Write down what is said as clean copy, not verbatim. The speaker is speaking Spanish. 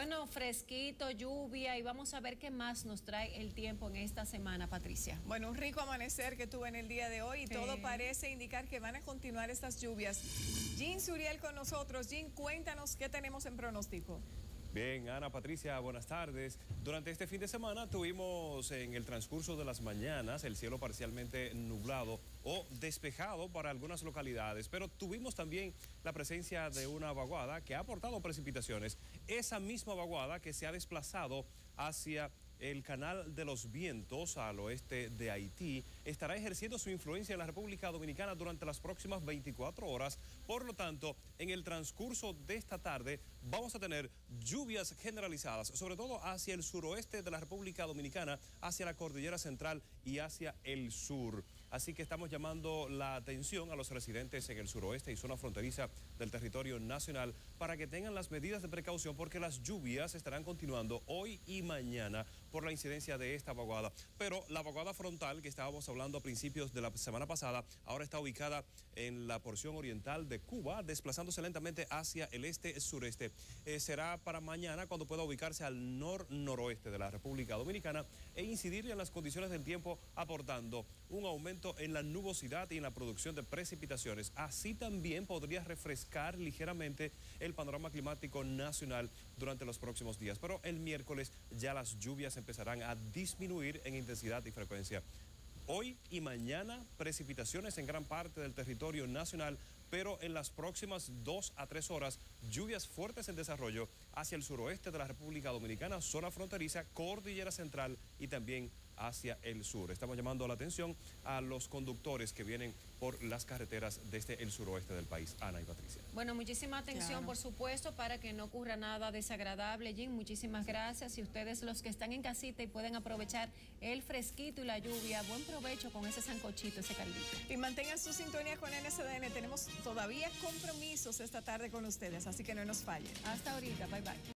Bueno, fresquito, lluvia y vamos a ver qué más nos trae el tiempo en esta semana, Patricia. Bueno, un rico amanecer que tuve en el día de hoy y todo parece indicar que van a continuar estas lluvias. Jean Suriel con nosotros. Jean, cuéntanos qué tenemos en pronóstico. Bien, Ana, Patricia, buenas tardes. Durante este fin de semana tuvimos en el transcurso de las mañanas el cielo parcialmente nublado o despejado para algunas localidades, pero tuvimos también la presencia de una vaguada que ha aportado precipitaciones. Esa misma vaguada que se ha desplazado hacia el Canal de los Vientos al oeste de Haití estará ejerciendo su influencia en la República Dominicana durante las próximas 24 horas. Por lo tanto, en el transcurso de esta tarde vamos a tener lluvias generalizadas, sobre todo hacia el suroeste de la República Dominicana, hacia la Cordillera Central y hacia el sur. Así que estamos llamando la atención a los residentes en el suroeste y zona fronteriza del territorio nacional para que tengan las medidas de precaución porque las lluvias estarán continuando hoy y mañana por la incidencia de esta vaguada. Pero la vaguada frontal que estábamos hablando a principios de la semana pasada ahora está ubicada en la porción oriental de Cuba, desplazándose lentamente hacia el este-sureste. Será para mañana cuando pueda ubicarse al nor-noroeste de la República Dominicana e incidir en las condiciones del tiempo, aportando un aumento en la nubosidad y en la producción de precipitaciones. Así también podría refrescar ligeramente el panorama climático nacional durante los próximos días. Pero el miércoles ya las lluvias empezarán a disminuir en intensidad y frecuencia. Hoy y mañana precipitaciones en gran parte del territorio nacional, pero en las próximas 2 a 3 horas lluvias fuertes en desarrollo hacia el suroeste de la República Dominicana, zona fronteriza, Cordillera Central y también hacia el sur. Estamos llamando la atención a los conductores que vienen por las carreteras desde el suroeste del país. Ana y Patricia. Bueno, muchísima atención, por supuesto, para que no ocurra nada desagradable. Jean, muchísimas gracias. Y ustedes, los que están en casita y pueden aprovechar el fresquito y la lluvia, buen provecho con ese sancochito, ese caldito. Y mantengan su sintonía con NSDN. Tenemos todavía compromisos esta tarde con ustedes, así que no nos fallen. Hasta ahorita, bye bye.